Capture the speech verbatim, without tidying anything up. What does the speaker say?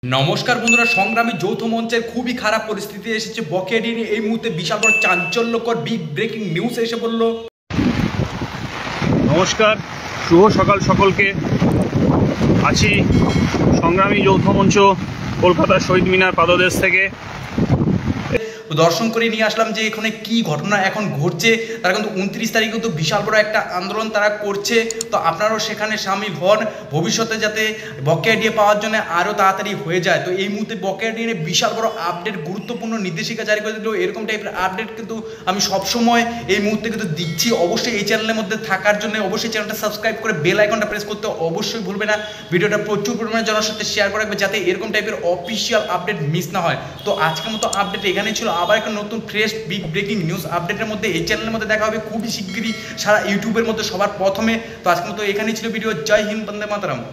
নমস্কার বন্ধুরা, সংগ্রামী যৌথ মঞ্চের খুবই খারাপ পরিস্থিতি এসেছে। বকেয়া ডিএ নিয়ে এই মুহূর্তে বিশাল বড় চাঞ্চল্যকর বিগ ব্রেকিং নিউজ এসে পড়লো। নমস্কার, শুভ সকাল সকলকে। আছি সংগ্রামী যৌথ মঞ্চ কলকাতার শহীদ মিনার পাদদেশ থেকে দর্শন করে নিয়ে আসলাম যে এখানে কি ঘটনা এখন ঘটছে। তারা কিন্তু উনত্রিশ তারিখে কিন্তু বিশাল বড় একটা আন্দোলন তারা করছে, তো আপনারাও সেখানে সামিল হন ভবিষ্যতে যাতে বকেয়া ডিএ পাওয়ার জন্য আরও তাড়াতাড়ি হয়ে যায়। তো এই মুহূর্তে বকেয়া ডিএ বিশাল বড় আপডেট, গুরুত্বপূর্ণ নির্দেশিকা জারি করে দিল। এরকম টাইপের আপডেট কিন্তু আমি সবসময় এই মুহূর্তে কিন্তু দিচ্ছি। অবশ্যই এই চ্যানেলের মধ্যে থাকার জন্য অবশ্যই চ্যানেলটা সাবস্ক্রাইব করে বেল আইকনটা প্রেস করতে অবশ্যই ভুলবে না। ভিডিওটা প্রচুর পরিমাণে জনের সাথে শেয়ার করে রাখবে যাতে এরকম টাইপের অফিসিয়াল আপডেট মিস না হয়। তো আজকের মতো আপডেট এখানেই ছিল। আবার একটা নতুন ফ্রেশ বিগ ব্রেকিং নিউজ আপডেটের মধ্যে এই চ্যানেলের মধ্যে দেখা হবে খুবই শিগগিরই সারা ইউটিউবের মধ্যে সবার প্রথমে। তো আজকের মতো এখানেই ছিল ভিডিও। জয় হিন্দ, বন্দে মাতরম।